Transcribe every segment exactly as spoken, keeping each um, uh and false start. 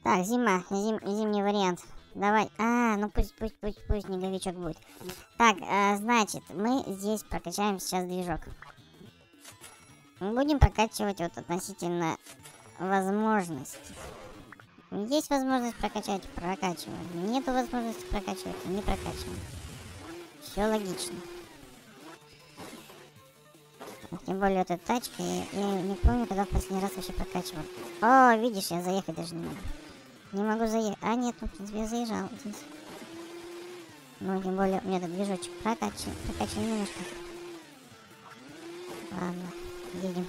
Так, зима, зим, зимний вариант. Давай. А, ну пусть, пусть, пусть, пусть снеговичок будет. Так, а, значит, мы здесь прокачаем сейчас движок. Мы будем прокачивать вот относительно возможности. Есть возможность прокачать, прокачиваем. Нету возможности прокачивать, не прокачиваем. Все логично. Тем более вот эта тачка, я, я не помню, когда в последний раз вообще прокачивал. О, видишь, я заехать даже не могу. Не могу заехать. А, нет, ну, в принципе, я заезжал здесь. Ну, тем более, у меня этот движочек прокачан, прокачан немножко. Ладно, едем.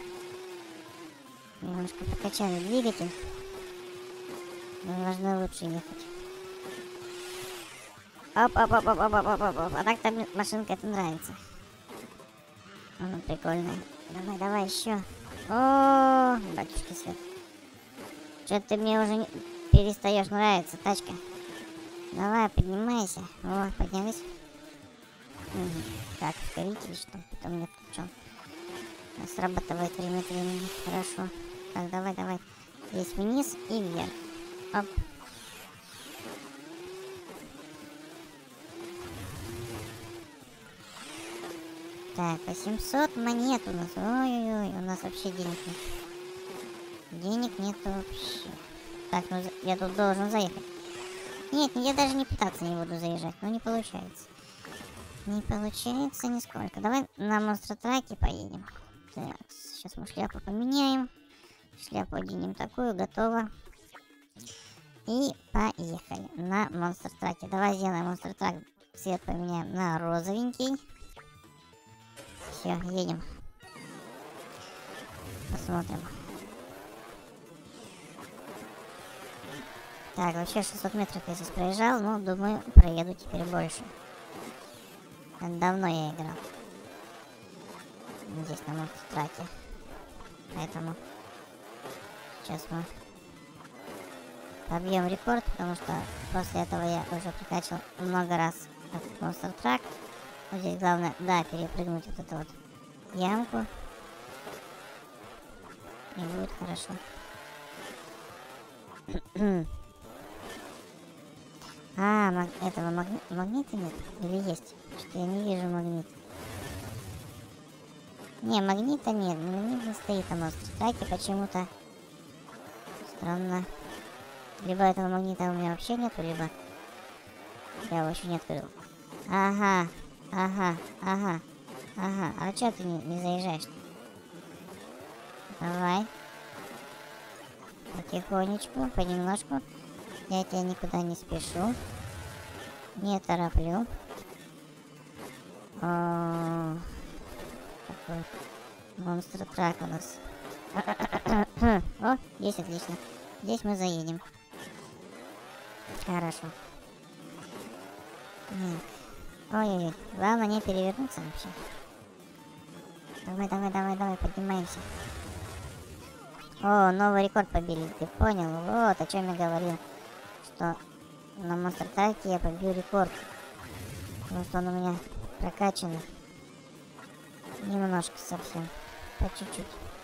Немножко прокачали двигатель. Но должно лучше ехать. Оп, оп, оп, оп, оп, оп, оп, оп, оп. А так-то машинка это нравится. Она прикольная. Давай, давай, еще. О, батюшки свет. Что-то ты мне уже не... перестаешь нравиться, тачка. Давай, поднимайся. О, поднялись. Угу. Так, ускоритель, что потом мне включен. Срабатывает время от времени. Хорошо. Так, давай, давай. Здесь вниз и вверх. Оп. Так, восемьсот монет у нас. Ой-ой-ой, у нас вообще денег нет. Денег нету вообще. Так, ну я тут должен заехать. Нет, я даже не пытаться не буду заезжать, но не получается. Не получается нисколько. Давай на монстротраке поедем. Так, сейчас мы шляпу поменяем. Шляпу оденем такую, готово. И поехали на монстр-траке. Давай сделаем монстр-трак. Цвет поменяем на розовенький. Все, едем. Посмотрим. Так, вообще шестьсот метров я здесь проезжал, но думаю, проеду теперь больше. Давно я играл. Здесь на монстр-траке. Поэтому сейчас мы побьем рекорд, потому что после этого я уже прокачал много раз этот монстр-трак. Вот здесь главное, да, перепрыгнуть вот эту вот ямку. И будет хорошо. А, маг... этого магни... магнита нет? Или есть? Что-то я не вижу магнит. Не, магнита нет. Магнит не стоит на монстр-траке почему-то. Странно. Либо этого магнита у меня вообще нету, либо я его еще не открыл. Ага, ага, ага, ага. А чё ты не, не заезжаешь? Давай. Потихонечку, понемножку. Я тебя никуда не спешу. Не тороплю. О, такой монстр-трак у нас. О, здесь отлично. Здесь мы заедем. Хорошо. Ой-ой-ой. Главное не перевернуться вообще. Давай, давай, давай, давай, поднимаемся. О, новый рекорд побили. Ты понял? Вот о чем я говорил. Что на монстр-траке я побью рекорд. Потому что он у меня прокачанный. Немножко совсем. По чуть-чуть.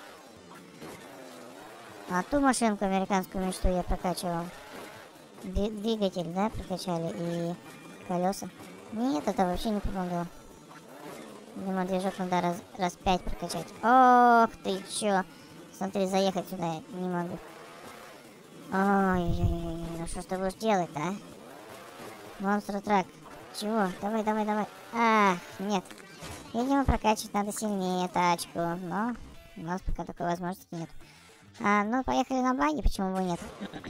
А ту машинку, американскую мечту, я прокачивал. Двигатель, да, прокачали, и колеса. Нет, это вообще не помогло. Видимо, движок надо раз, раз пять прокачать. Ох ты чё. Смотри, заехать сюда я не могу. Ой-ой-ой, ну что ж ты будешь делать-то, а? Монстр-трак. Чего? Давай, давай, давай. А, нет. Видимо, прокачивать надо сильнее тачку, но у нас пока такой возможности нет. А, ну, поехали на баги, почему бы нет?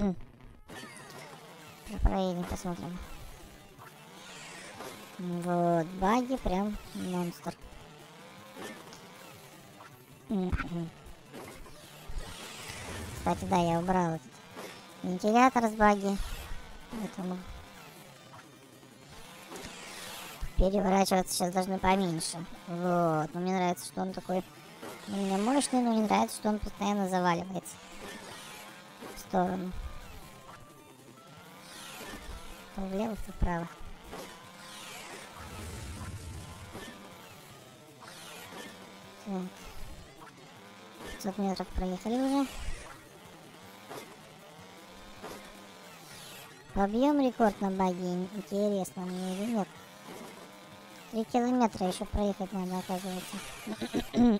Проедем, посмотрим. Вот, баги прям монстр. Кстати, да, я убрал этот вентилятор с баги. Поэтому переворачиваться сейчас должны поменьше. Вот, но мне нравится, что он такой у меня мощный, но не нравится, что он постоянно заваливается в сторону. То влево, то вправо. Так. пятьсот метров проехали уже. Побьем рекорд на баге, интересно мне или нет. Три километра еще проехать надо, оказывается.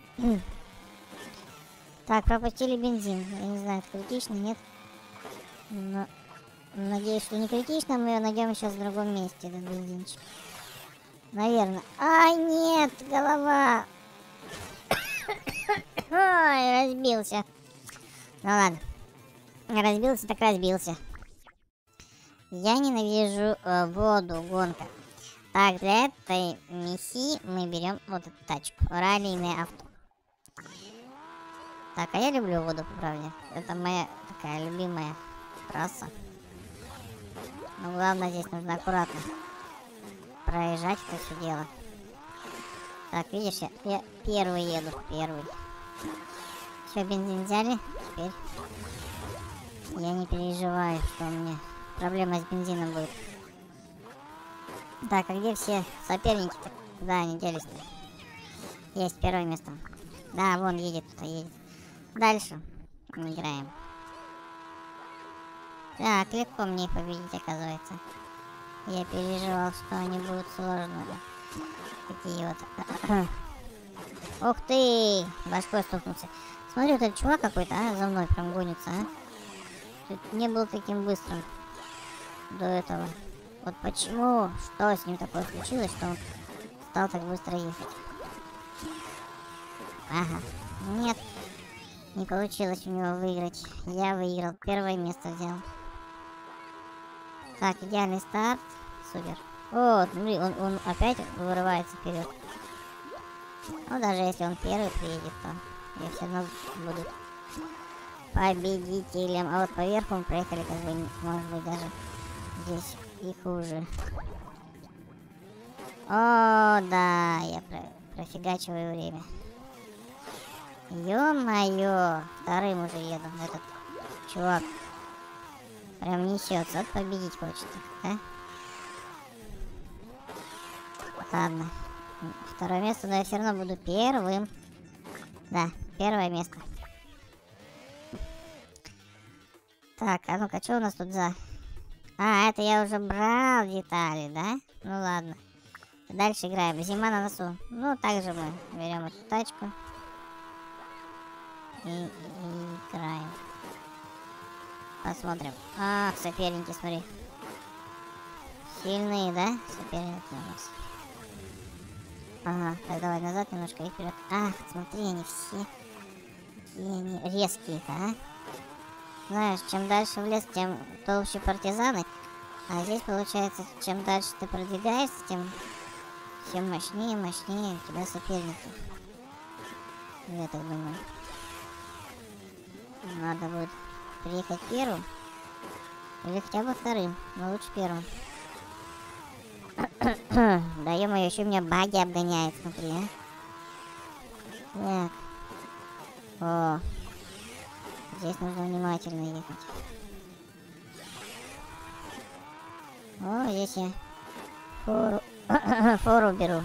Так, пропустили бензин. Я не знаю, это критично, нет? Но надеюсь, что не критично. Мы ее найдем сейчас в другом месте, этот бензинчик. Наверное. Ай, нет, голова. Ой, разбился. Ну ладно. Разбился, так разбился. Я ненавижу э, воду, гонка. Так, для этой миссии мы берем вот эту тачку. Раллийное авто. Так, а я люблю воду, по правде. Это моя такая любимая трасса. Но главное, здесь нужно аккуратно проезжать это все дело. Так, видишь, я, я первый еду, первый. Все, бензин взяли. Теперь я не переживаю, что у меня проблема с бензином будет. Так, а где все соперники-то? Куда они делись-то? Есть первое место. Да, вон едет, кто-то едет. Дальше играем. Так, легко мне победить, оказывается. Я переживал, что они будут сложными. Такие вот. Ух ты! Башкой стукнулся. Смотри, вот этот чувак какой-то, а, за мной прям гонится, а. Тут не был таким быстрым до этого. Вот почему? Что с ним такое случилось, что он стал так быстро ехать? Ага. Нет. Не получилось у него выиграть. Я выиграл. Первое место взял. Так, идеальный старт. Супер. О, смотри, он, он опять вырывается вперед. Ну, даже если он первый приедет, то я все равно буду победителем. А вот по верху мы проехали, как бы, может быть, даже здесь и хуже. О, да, я про профигачиваю время. Ё-моё, вторым уже еду. Этот чувак прям несется. Вот победить хочет, а? Ладно. Второе место, но я все равно буду первым. Да, первое место. Так, а ну-ка, что у нас тут за... А, это я уже брал детали, да? Ну ладно. Дальше играем. Зима на носу. Ну, также мы берем эту тачку. И, и играем. Посмотрим. Ах, соперники, смотри. Сильные, да? Соперники у нас. Ага, так давай назад немножко и вперед. Ах, смотри, они все какие они резкие-то, а? Знаешь, чем дальше в лес, тем толще партизаны. А здесь получается, чем дальше ты продвигаешься, тем, тем мощнее и мощнее у тебя соперники. Я так думаю. Надо будет приехать первым. Или хотя бы вторым. Но лучше первым. Да ё-моё, еще меня баги обгоняет, смотри, а. Так. О. Здесь нужно внимательно ехать. О, здесь я фору, фору беру.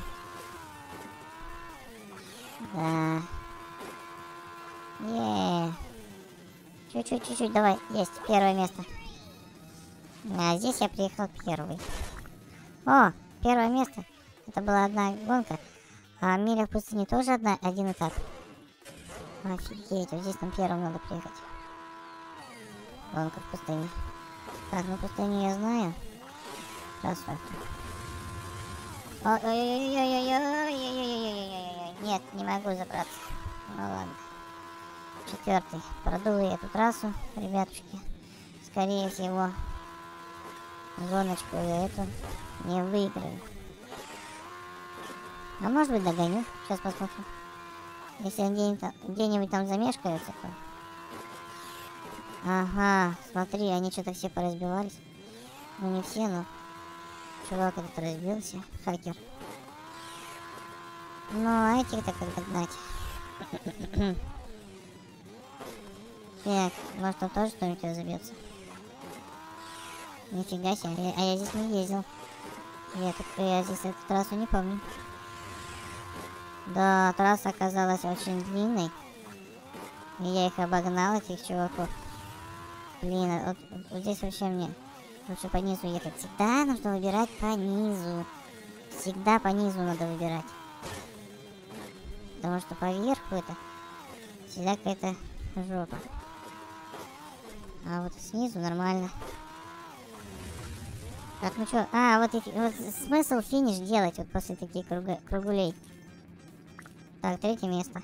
Да. Еее. Чуть-чуть, чуть-чуть, давай. Есть, первое место. А здесь я приехал первый. О, первое место. Это была одна гонка. А миля в пустыне тоже одна, один этап. Офигеть, вот здесь нам первым надо приехать. Гонка в пустыне. Так, ну пустыню я знаю. Красавчик. Ой-ой-ой-ой-ой-ой-ой-ой-ой-ой-ой-ой-ой-ой. Нет, не могу забраться. Ну ладно. Четвертый. Продул я эту трассу, ребятушки. Скорее всего, гоночку я эту не выиграю. А может быть догоню. Сейчас посмотрим. Если они где-нибудь там замешкаются, то... Ага, смотри, они что-то все поразбивались. Ну не все, но... Чувак этот разбился. Хакер. Ну, а этих-то как догнать? Так, может там тоже что-нибудь разобьется? Нифига себе, а я здесь не ездил. Я, тут, я здесь эту трассу не помню. Да, трасса оказалась очень длинной. И я их обогнал, этих чуваков. Блин, вот, вот здесь вообще мне Лучше по низу ехать. Всегда нужно выбирать по низу. Всегда по низу надо выбирать. Потому что поверху это всегда какая-то жопа. А вот снизу нормально. Так, ну чё? А, вот, и, вот смысл финиш делать вот после таких круга, кругулей. Так, третье место.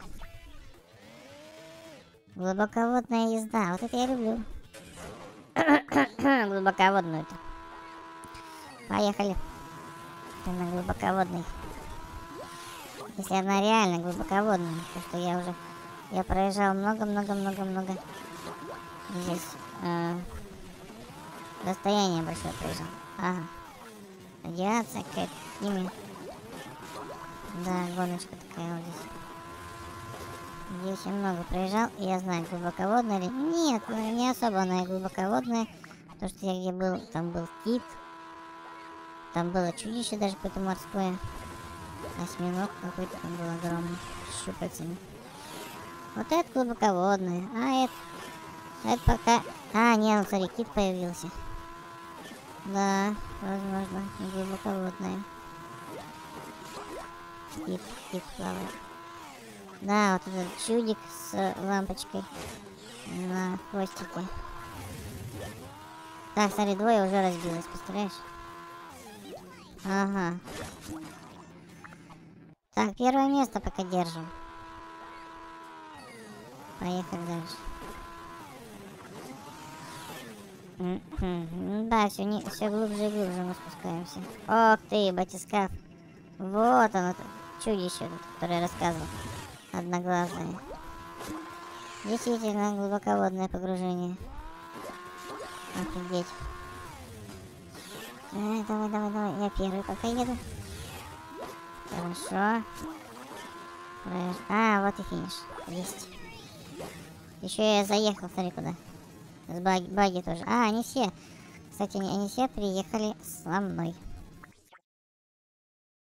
Глубоководная езда. Вот это я люблю. Глубоководную-то. Поехали. На глубоководный. Если она реально глубоководная. Потому что я уже... Я проезжал много-много-много-много. Здесь... Э, расстояние большое проезжал. Ага. Радиация какая-то. Именно. Да, гоночка такая вот здесь. Здесь я много проезжал, и я знаю, глубоководная ли... Нет, ну, не особо она глубоководная. Потому что я где был, там был кит. Там было чудище даже какое-то морское. Осьминог какой-то там был огромный. С щупальцами. Вот это глубоководная. А это... Это пока... А, нет, ну смотри, кит появился. Да, возможно, глубоководная. Кит, кит плавает. Да, вот этот чудик с лампочкой на хвостике. Так, смотри, двое уже разбилось, представляешь? Ага. Так, первое место пока держим. Поехали дальше. Mm-hmm. Да, все, не, все глубже и глубже мы спускаемся. Ох ты, батискаф. Вот оно, чудище, которое я рассказывал. Одноглазое. Действительно глубоководное погружение. Офигеть. Давай, давай, давай, давай. Я первый пока еду. Хорошо. А, вот и финиш. Есть. Еще я заехал, смотри, куда. С баги, баги тоже. А, они все. Кстати, они, они все приехали со мной.